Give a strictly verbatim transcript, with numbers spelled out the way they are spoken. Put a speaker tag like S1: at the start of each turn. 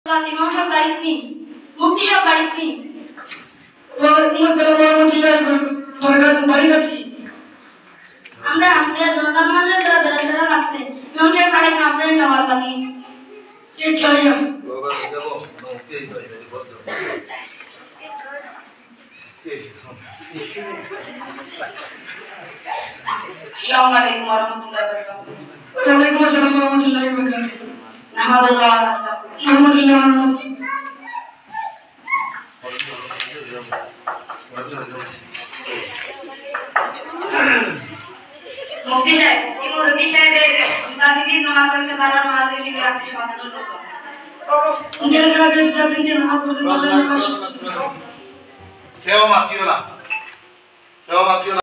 S1: ইমাম সাহেব বাড়িতে নেই, মুফতি সাহেব বাড়িতে নেই।
S2: ওয়ালাইকুম আসসালাম ওয়া রাহমাতুল্লাহি ওয়া বারাকাতুহু। বাড়িতে আছি।
S1: আমরা আমসে জনগণ মাঝে তোরা বেড়াতে লাগছে ইমাম সাহেব পাঠাইছে আপনার নেওয়ার লাগি।
S2: যে চাইয়া
S3: বাবা যাব মুফতি এই বাড়ি বাড়ি বলতো
S4: আসসালামু আলাইকুম ওয়া রাহমাতুল্লাহি ওয়া বারাকাতুহু।
S2: ওয়ালাইকুম আসসালাম ওয়া রাহমাতুল্লাহি ওয়া বারাকাতুহু।
S4: নাহমাদুল্লাহ ওয়া নাস্তাগফিরুহ।
S2: আলহামদুলিল্লাহ ওয়া নাস্তাগফিরুহ।
S4: মুফতি সাহেব এই মুরব্বি সাহেবের মুতাহিদিন নামাজ পড়েছে তার নামাজ নিয়ে আপনি সমাধান করতে
S2: যে সাহেবের তাবিনতে নামাজ পড়তে পারলে
S3: কেউ মাতিও না কেউ মাতিও না